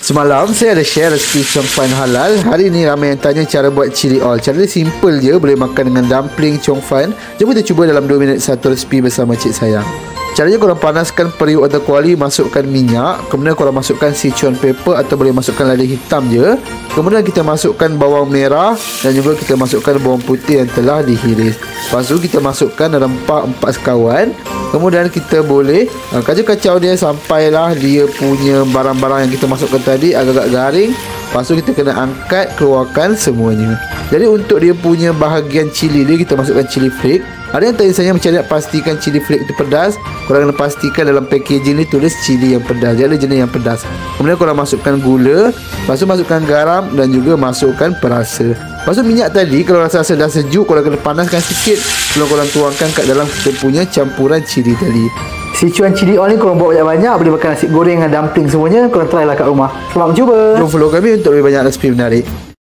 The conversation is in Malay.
Semalam saya ada share resipi Chong Fan halal. Hari ni ramai yang tanya cara buat chili oil. Cara dia simple je, boleh makan dengan dumpling Chong Fan. Jom kita cuba dalam 2 minit satu resipi bersama cik saya. Caranya korang panaskan periuk atau kuali, masukkan minyak, kemudian korang masukkan Sichuan pepper atau boleh masukkan lada hitam je. Kemudian kita masukkan bawang merah dan juga kita masukkan bawang putih yang telah dihiris. Lepas tu kita masukkan rempah 4 sekawan. Kemudian kita boleh kacau-kacau dia sampailah dia punya barang-barang yang kita masukkan tadi agak-agak garing. Lepas tu kita kena angkat, keluarkan semuanya. Jadi untuk dia punya bahagian cili dia, kita masukkan cili flake. Ada yang tanya saya macam nak pastikan cili flake itu pedas. Korang kena pastikan dalam packaging ni tulis cili yang pedas. Dia ada jenis yang pedas. Kemudian korang masukkan gula. Lepas tu masukkan garam dan juga masukkan perasa. Lepas tu minyak tadi kalau rasa dah sejuk, korang kena panaskan sikit sebelum korang tuangkan kat dalam kita punya campuran cili tadi. Sichuan chili oil ni korang buat banyak-banyak, boleh makan nasi goreng dengan dumpling semuanya. Korang try lah kat rumah. Selamat mencuba. Jom follow kami untuk lebih banyak resipi menarik.